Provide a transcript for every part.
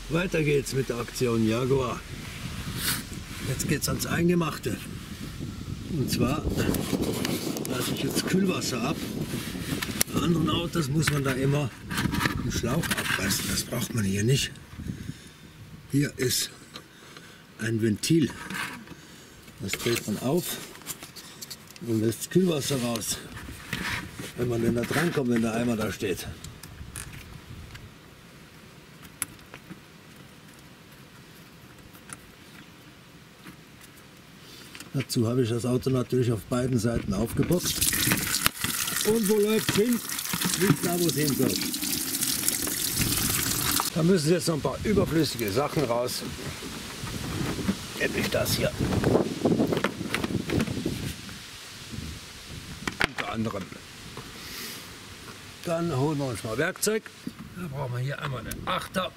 Weiter geht's mit der Aktion Jaguar. Jetzt geht's ans Eingemachte. Und zwar lasse ich jetzt Kühlwasser ab. Bei anderen Autos muss man da immer einen Schlauch abreißen. Das braucht man hier nicht. Hier ist ein Ventil. Das dreht man auf und lässt Kühlwasser raus, wenn man denn da drankommt, wenn der Eimer da steht. Dazu habe ich das Auto natürlich auf beiden Seiten aufgeboxt. Und wo läuft es hin? Nicht da, wo es hin soll. Da müssen jetzt noch ein paar überflüssige Sachen raus. Nämlich das hier. Unter anderem. Dann holen wir uns mal Werkzeug. Da brauchen wir hier einmal einen Achter.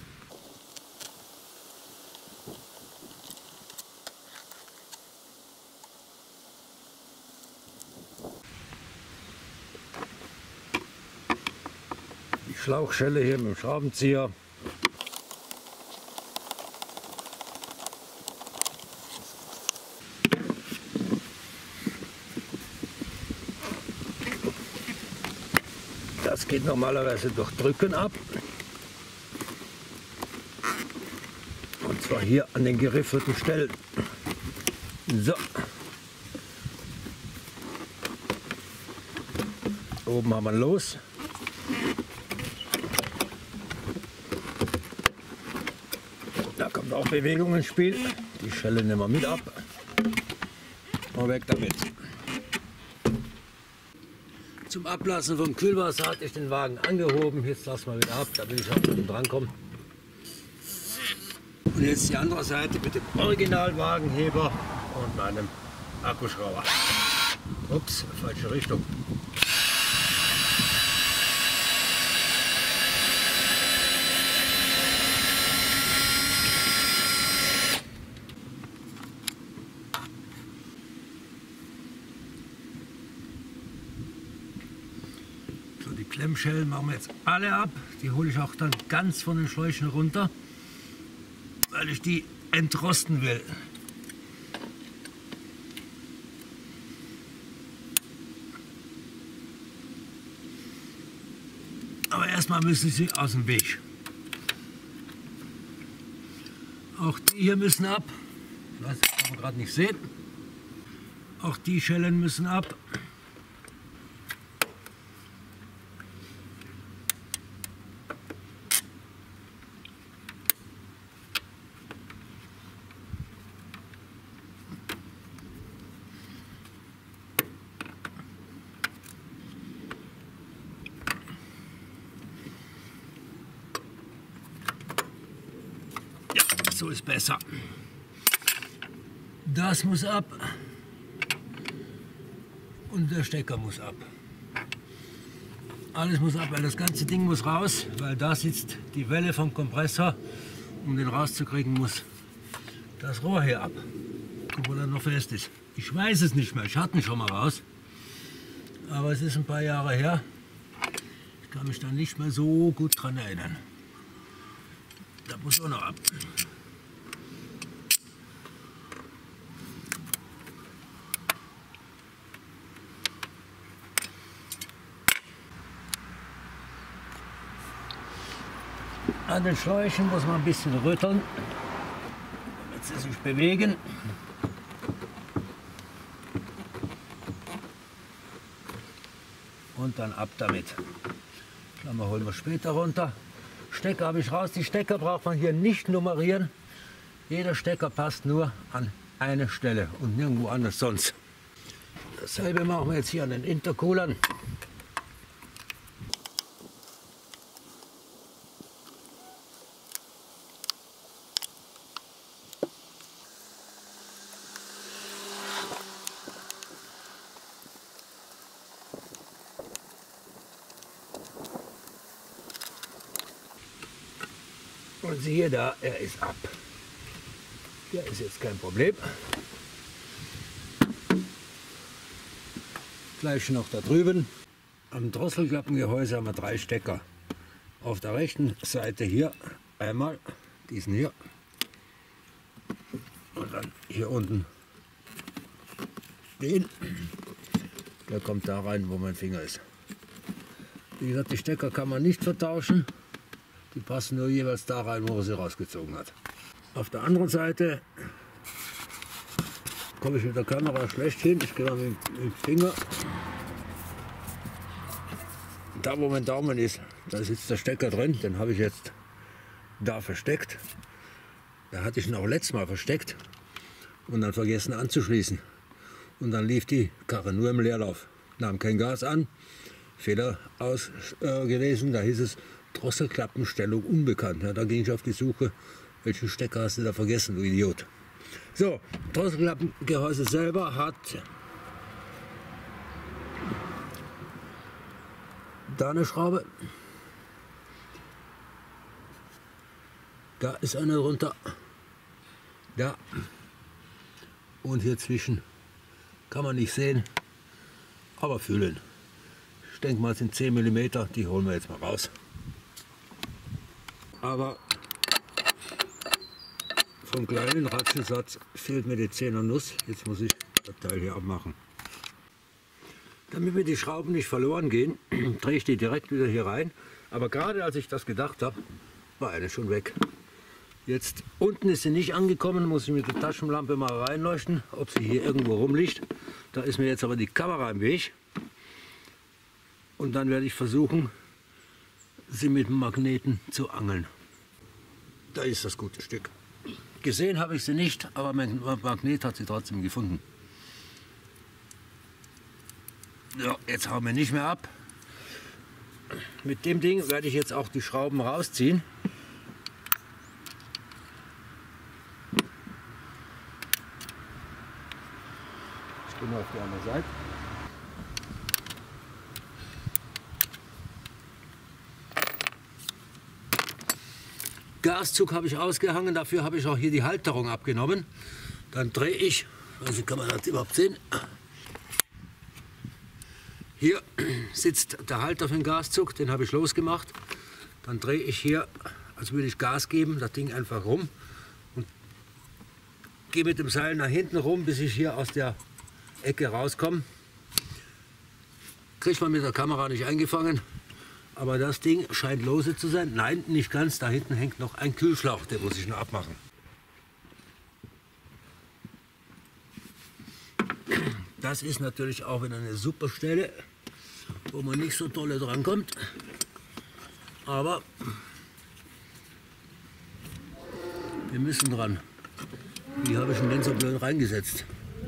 Schlauchschelle hier mit dem Schraubenzieher. Das geht normalerweise durch Drücken ab. Und zwar hier an den geriffelten Stellen. So. Oben haben wir los. Da kommt auch Bewegung ins Spiel. Die Schelle nehmen wir mit ab. Und weg damit. Zum Ablassen vom Kühlwasser hatte ich den Wagen angehoben. Jetzt lassen wir wieder ab, da will ich auch nicht drankommen. Und jetzt die andere Seite mit dem Originalwagenheber und meinem Akkuschrauber. Ups, falsche Richtung. Die Klemmschellen machen wir jetzt alle ab. Die hole ich auch dann ganz von den Schläuchen runter, weil ich die entrosten will. Aber erstmal müssen sie aus dem Weg. Auch die hier müssen ab. Das kann man gerade nicht sehen. Auch die Schellen müssen ab. So ist besser. Das muss ab und der Stecker muss ab. Alles muss ab, weil das ganze Ding muss raus, weil da sitzt die Welle vom Kompressor. Um den rauszukriegen, muss das Rohr hier ab. Guck, wo der noch fest ist. Ich weiß es nicht mehr, ich hatte ihn schon mal raus. Aber es ist ein paar Jahre her. Ich kann mich da nicht mehr so gut dran erinnern. Da muss auch noch ab. An den Schläuchen muss man ein bisschen rütteln, damit sie sich bewegen. Und dann ab damit. Klammer holen wir später runter. Stecker habe ich raus. Die Stecker braucht man hier nicht nummerieren. Jeder Stecker passt nur an eine Stelle und nirgendwo anders sonst. Dasselbe machen wir jetzt hier an den Intercoolern. Und siehe da, er ist ab. Der ist jetzt kein Problem. Gleich noch da drüben. Am Drosselklappengehäuse haben wir 3 Stecker. Auf der rechten Seite hier Einmal diesen hier und dann hier unten den. Der kommt da rein, wo mein Finger ist. Wie gesagt, die Stecker kann man nicht vertauschen. Die passen nur jeweils da rein, wo er sie rausgezogen hat. Auf der anderen Seite komme ich mit der Kamera schlecht hin. Ich gehe mal mit dem Finger. Da, wo mein Daumen ist, da sitzt der Stecker drin. Den habe ich jetzt da versteckt. Da hatte ich ihn auch letztes Mal versteckt und dann vergessen anzuschließen. Und dann lief die Karre nur im Leerlauf. Nahm kein Gas an. Fehler gewesen. Da hieß es Drosselklappenstellung unbekannt. Ja, da ging ich auf die Suche. Welchen Stecker hast du da vergessen, du Idiot? So, Drosselklappengehäuse selber hat da eine Schraube. Da ist eine runter. Da. Und hier zwischen kann man nicht sehen, aber fühlen. Ich denke mal, es sind 10 mm, die holen wir jetzt mal raus. Aber vom kleinen Ratschelsatz fehlt mir die 10er Nuss. Jetzt muss ich das Teil hier abmachen. Damit mir die Schrauben nicht verloren gehen, drehe ich die direkt wieder hier rein. Aber gerade als ich das gedacht habe, war eine schon weg. Jetzt unten ist sie nicht angekommen, muss ich mit der Taschenlampe mal reinleuchten, ob sie hier irgendwo rumliegt. Da ist mir jetzt aber die Kamera im Weg. Und dann werde ich versuchen, sie mit dem Magneten zu angeln. Da ist das gute Stück. Gesehen habe ich sie nicht, aber mein Magnet hat sie trotzdem gefunden. Ja, jetzt hauen wir nicht mehr ab. Mit dem Ding werde ich jetzt auch die Schrauben rausziehen. Ich gehe mal auf die andere Seite. Gaszug habe ich ausgehangen, dafür habe ich auch hier die Halterung abgenommen. Dann drehe ich, also kann man das überhaupt sehen, hier sitzt der Halter für den Gaszug, den habe ich losgemacht. Dann drehe ich hier, als würde ich Gas geben, das Ding einfach rum und gehe mit dem Seil nach hinten rum, bis ich hier aus der Ecke rauskomme. Kriegt man mit der Kamera nicht eingefangen. Aber das Ding scheint lose zu sein. Nein, nicht ganz. Da hinten hängt noch ein Kühlschlauch, den muss ich noch abmachen. Das ist natürlich auch wieder eine super Stelle, wo man nicht so dolle dran kommt. Aber wir müssen dran. Wie habe ich denn so blöd reingesetzt?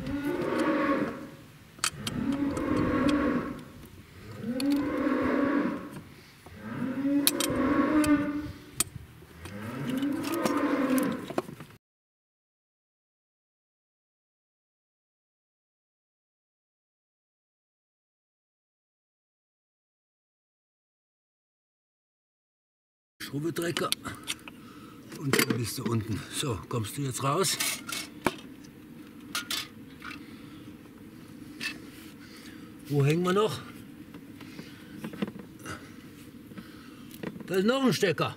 Schrubbedrecker und dann bist du unten. So, kommst du jetzt raus? Wo hängen wir noch? Da ist noch ein Stecker.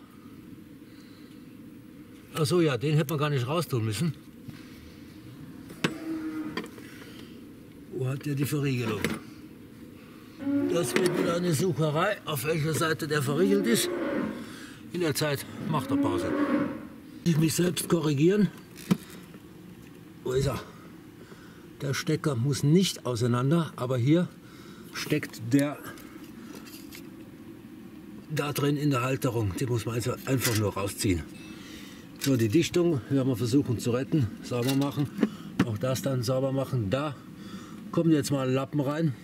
Ach so, ja, den hätte man gar nicht raustun müssen. Wo hat der die Verriegelung? Das wird wieder eine Sucherei, auf welcher Seite der verriegelt ist. In der Zeit macht er Pause. Ich mich selbst korrigieren. Wo ist er? Der Stecker muss nicht auseinander, aber hier steckt der da drin in der Halterung. Die muss man also einfach nur rausziehen. So, die Dichtung werden wir versuchen zu retten, sauber machen. Auch das dann sauber machen. Da kommen jetzt mal Lappen rein.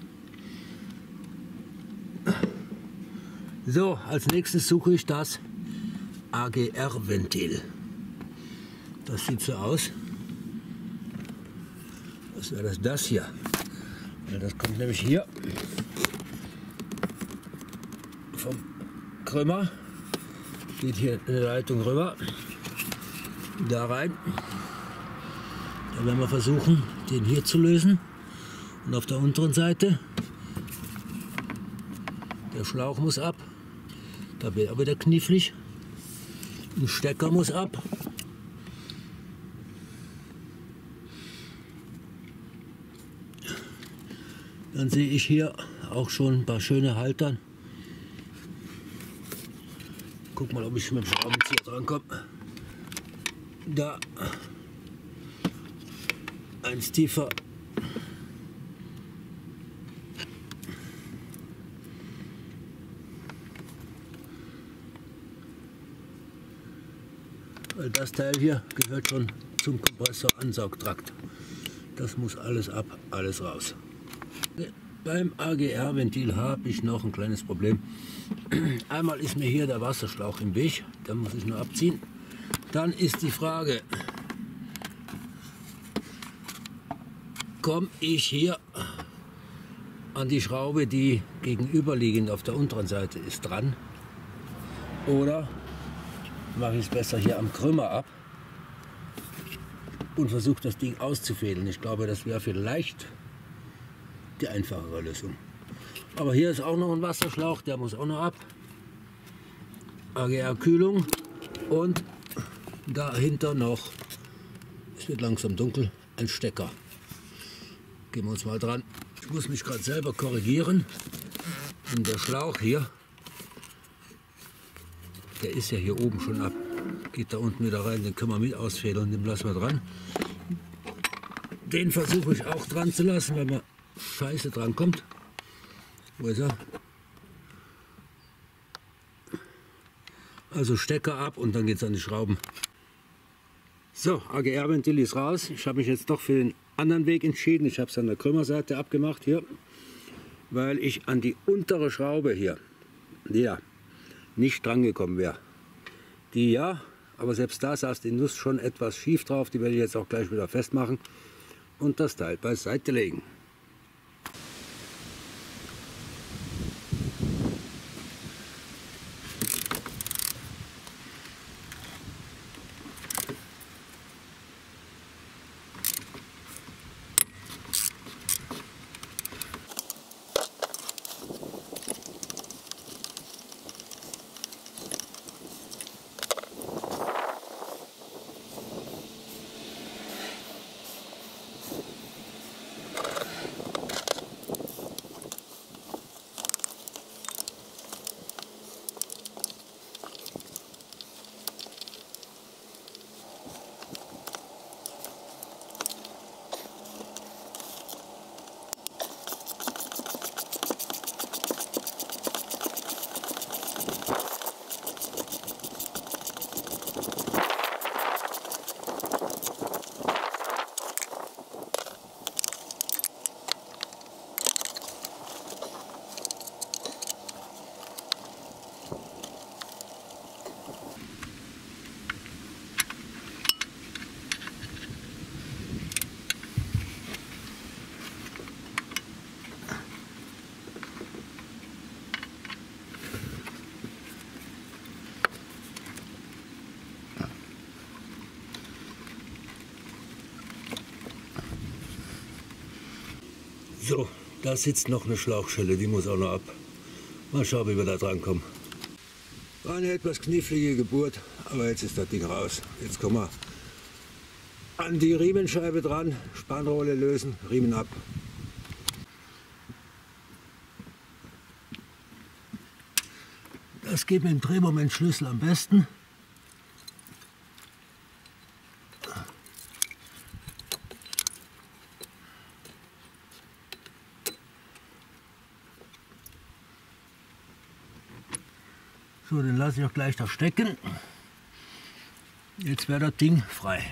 So, als nächstes suche ich das AGR-Ventil. Das sieht so aus. Was wäre das hier? Ja, das kommt nämlich hier vom Krümmer. Geht hier eine Leitung rüber. Da rein. Da werden wir versuchen, den hier zu lösen. Und auf der unteren Seite, der Schlauch muss ab. Da wird aber wieder knifflig. Ein Stecker muss ab. Dann sehe ich hier auch schon ein paar schöne Halter. Guck mal, ob ich mit dem Schraubenzieher dran komme. Da eins tiefer. Weil das Teil hier gehört schon zum Kompressor-Ansaugtrakt. Das muss alles ab, alles raus. Beim AGR-Ventil habe ich noch ein kleines Problem. Einmal ist mir hier der Wasserschlauch im Weg, den muss ich nur abziehen. Dann ist die Frage, komme ich hier an die Schraube, die gegenüberliegend auf der unteren Seite ist, dran? Oder mache ich es besser hier am Krümmer ab und versuche das Ding auszufädeln? Ich glaube, das wäre vielleicht die einfachere Lösung. Aber hier ist auch noch ein Wasserschlauch, der muss auch noch ab. AGR-Kühlung und dahinter noch, es wird langsam dunkel, ein Stecker. Gehen wir uns mal dran. Ich muss mich gerade selber korrigieren. Und der Schlauch hier, der ist ja hier oben schon ab. Geht da unten wieder rein, den können wir mit ausfädeln, den lassen wir dran. Den versuche ich auch dran zu lassen, wenn man scheiße dran kommt. Wo ist er? Also Stecker ab und dann geht es an die Schrauben. So, AGR-Ventil ist raus. Ich habe mich jetzt doch für den anderen Weg entschieden. Ich habe es an der Krümmerseite abgemacht hier, weil ich an die untere Schraube hier, die ja nicht dran gekommen wäre. Die ja, aber selbst da saß die Nuss schon etwas schief drauf. Die werde ich jetzt auch gleich wieder festmachen und das Teil beiseite legen. So, da sitzt noch eine Schlauchschelle, die muss auch noch ab. Mal schauen, wie wir da dran kommen. War eine etwas knifflige Geburt, aber jetzt ist das Ding raus. Jetzt kommen wir an die Riemenscheibe dran, Spannrolle lösen, Riemen ab. Das geht mit dem Drehmomentschlüssel am besten. So, den lasse ich auch gleich da stecken. Jetzt wäre das Ding frei.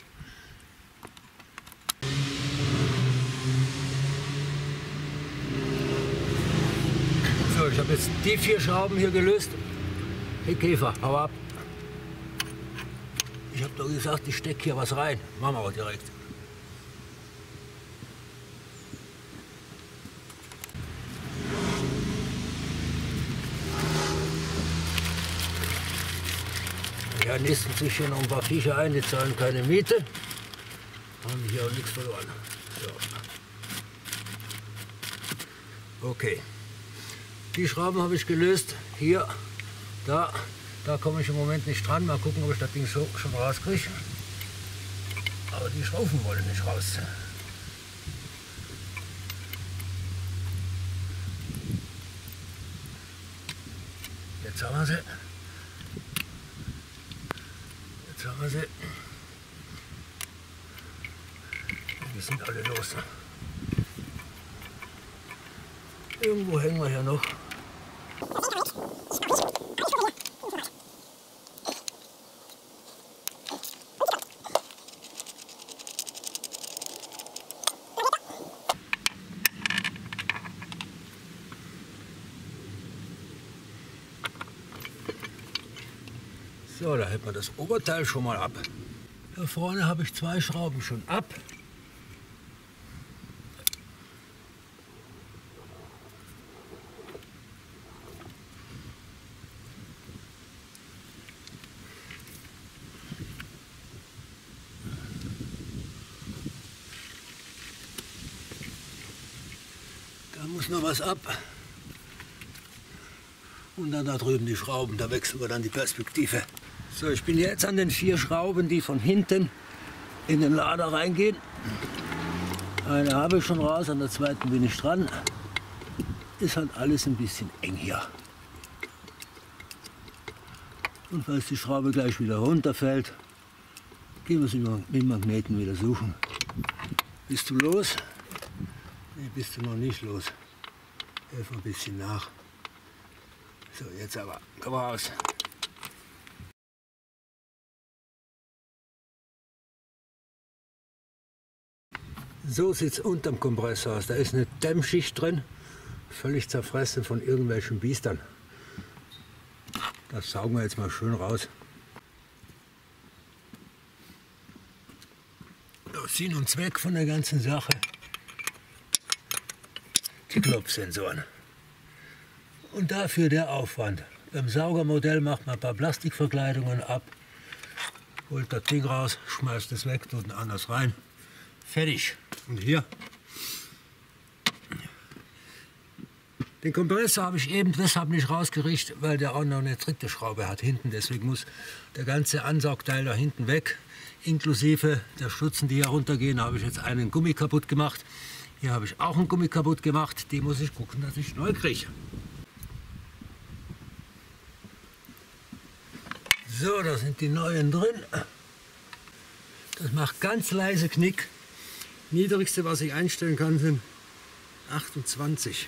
So, ich habe jetzt die 4 Schrauben hier gelöst. Hey Käfer, hau ab. Ich habe doch gesagt, ich stecke hier was rein. Machen wir auch direkt. Ja, nisten sich hier noch ein paar Viecher ein, die zahlen keine Miete. Haben hier auch nichts verloren. So. Okay. Die Schrauben habe ich gelöst. Hier, da. Da komme ich im Moment nicht dran. Mal gucken, ob ich das Ding so schon rauskriege. Aber die Schrauben wollen nicht raus. Jetzt haben wir sie. Jetzt haben wir sie. Die sind alle los. Irgendwo hängen wir ja noch. So, da hält man das Oberteil schon mal ab. Da vorne habe ich 2 Schrauben schon ab. Da muss noch was ab. Und dann da drüben die Schrauben, da wechseln wir dann die Perspektive. So, ich bin jetzt an den 4 Schrauben, die von hinten in den Lader reingehen. Eine habe ich schon raus, an der zweiten bin ich dran. Ist halt alles ein bisschen eng hier. Und falls die Schraube gleich wieder runterfällt, gehen wir sie mit dem Magneten wieder suchen. Bist du los? Nee, bist du noch nicht los. Helf ein bisschen nach. So, jetzt aber, komm raus. So sieht es unterm Kompressor aus. Da ist eine Dämmschicht drin, völlig zerfressen von irgendwelchen Biestern. Das saugen wir jetzt mal schön raus. Sinn und Zweck von der ganzen Sache: die Klopfsensoren. Und dafür der Aufwand. Beim Saugermodell macht man ein paar Plastikverkleidungen ab, holt das Ding raus, schmeißt es weg, tut ein anderes rein. Fertig. Und hier. Den Kompressor habe ich eben deshalb nicht rausgerichtet, weil der auch noch eine dritte Schraube hat hinten. Deswegen muss der ganze Ansaugteil da hinten weg. Inklusive der Stutzen, die hier runtergehen, da habe ich jetzt einen Gummi kaputt gemacht. Hier habe ich auch einen Gummi kaputt gemacht. Den muss ich gucken, dass ich neu kriege. So, da sind die neuen drin. Das macht ganz leise Knick. Niedrigste, was ich einstellen kann, sind 28.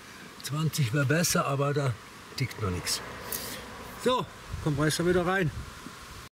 20 wäre besser, aber da tickt noch nichts. So, Kompressor wieder rein.